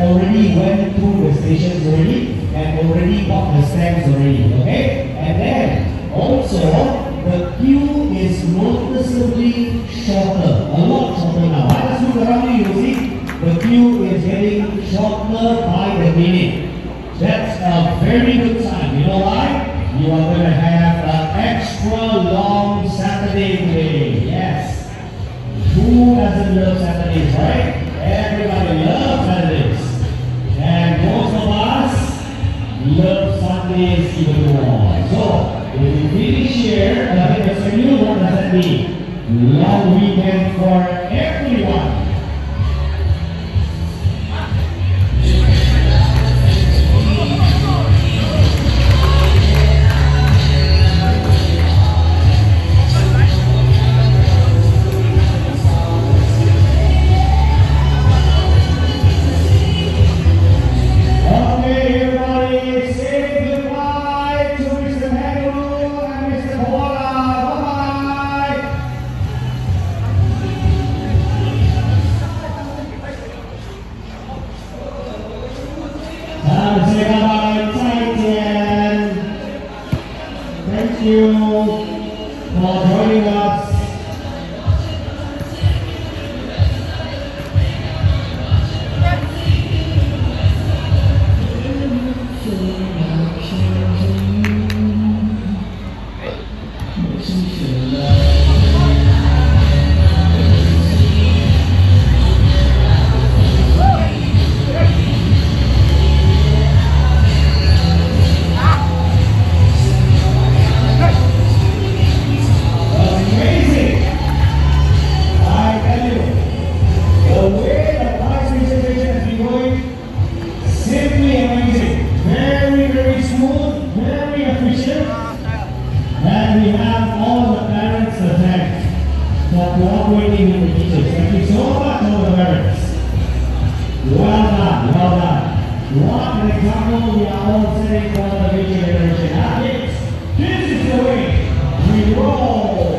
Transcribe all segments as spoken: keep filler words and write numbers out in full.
already went through the stations already and already bought the stamps already, okay? And then also the queue is noticeably shorter, a lot shorter now. I just look around you, you see the queue is getting shorter by the minute. That's a very good sign. You know why? You are going to have an extra long Saturday today. Yes. Who doesn't love Saturdays, right? Everybody loves Saturdays. And most of us love Sundays even more. So, if you finish here, I think it's a new one, does that mean? Long weekend for everyone. Thank you for joining us. And we have all the parents to thank for cooperating with the teachers. Thank you so much, all the parents. Well done, well done. What an example we are all setting for the future generation. Athletes, this is the way we roll.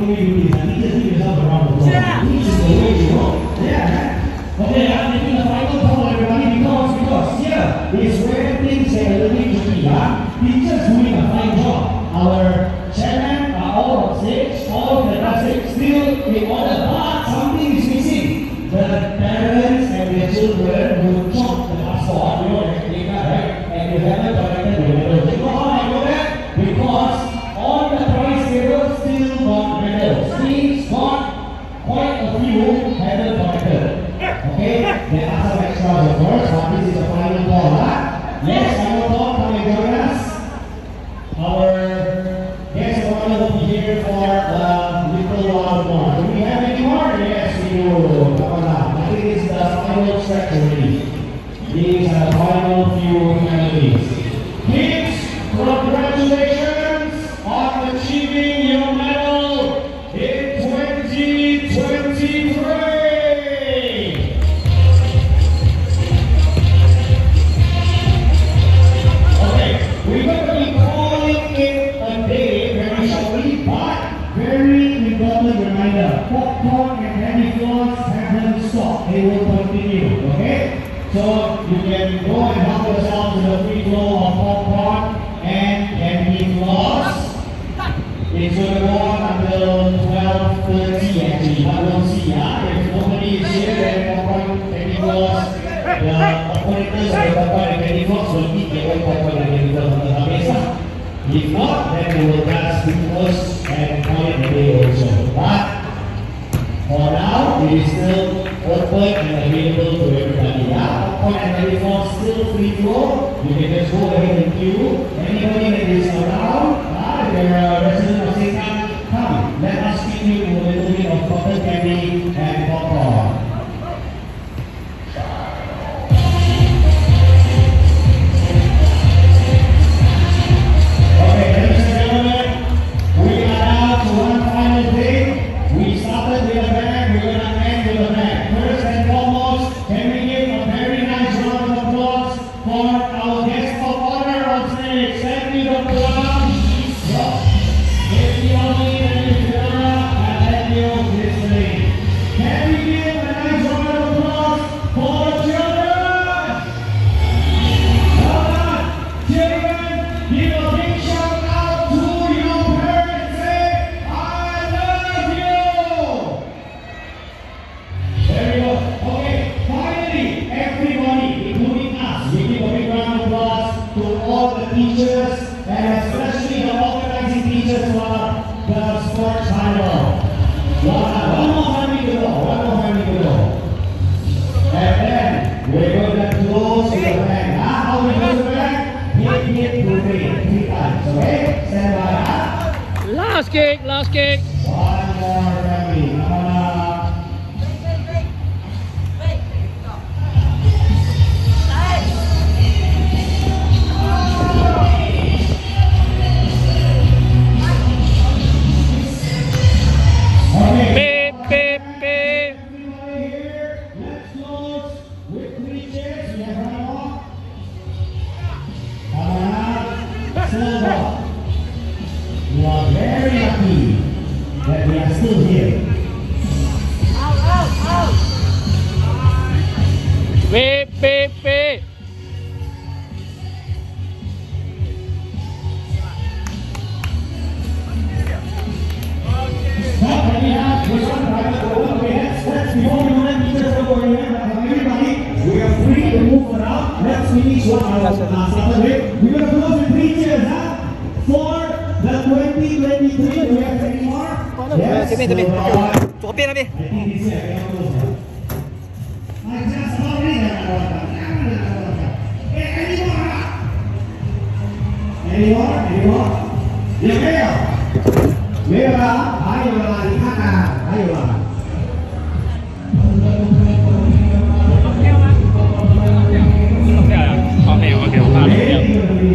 way we do this. I need to see yourself around the floor. This is the way you go. Yeah. Okay, I'm making a final call, everybody, because because here is where things get a little bit tricky. Huh? Teachers doing a fine job. Our chairman are all on stage, all of the classics still in order, but something is missing. The parents and their children will chop the passport, you know, right? And they haven't collected the medals. You know how I know that? Because on the prize table still got medals. Teams got quite a few haven't collected. Okay? There are some extras of course, but this is the final call. Huh? Yes, final call, come and join us. Our guest of honor will be here for a little while more. Do we have any more? Yes, we do. Come on now. I think it's the final stretch already. These are the final few families. Kids, congratulations on achieving your medal in twenty twenty-three. Okay, we're going to be calling it a day very shortly, but very important reminder, popcorn and candy floss haven't stopped. They will continue, okay? So you can go and help yourself to the free flow of popcorn and candy floss. It's going to go on until twelve thirty actually, but we'll see. Huh? If nobody is here, then popcorn, candy floss, the operators of the popcorn and candy floss will eat their own popcorn and candy floss until habis. If not, then they will just close and call it a day also. But for now, it is still open and available to everybody. Yeah? Popcorn and candy floss still free flow. You can just go ahead and queue. Anybody that is around, uh, if you're a resident of Sengkang, come. Let us feed you a little bit of cotton candy and popcorn. Okay, ladies and gentlemen, we are now to one final thing. We started with a bag, we're going to end with a bag. First and foremost, can we give a very nice round of applause for our guest of honor on stage? Thank you, Doctor Lam. If you only and if you and thank you, Mister Lee. Can we give a nice round of applause for the children? Well done. Children, give a big shout out to your parents. Say, I love you. There we go. Okay, finally, everybody, including us, we give a big round of applause to all the teachers and especially the organizing teachers for the sports final. One more family to go, one more family to go. And then we're going to close with the band. Huh? How we close the band? Hit, hit, two, three, three times. Okay? Stand by. Huh? Last kick, last kick. One more family. Come on up. Okay. Beep, beep, beep. Everybody here, let's close with three chairs. We have one more. Come on up. Silver. We are very lucky that we are still here. Beep, beep, beep. Stop, let me have this one private over. Okay, let's, let's before we let teachers go in here, everybody, we are free to move around. Let's finish what I was uh, started with. We're going to close with three chairs, huh? For the twenty twenty-three, do we have any more? Yes. Tapi, tapi. So, Cukup tapi. I think this year I cannot close now. I just already have one. Hey, any more? Huh? Any more? Any more? Yeah, yeah. 没有啦，还有啦，你看。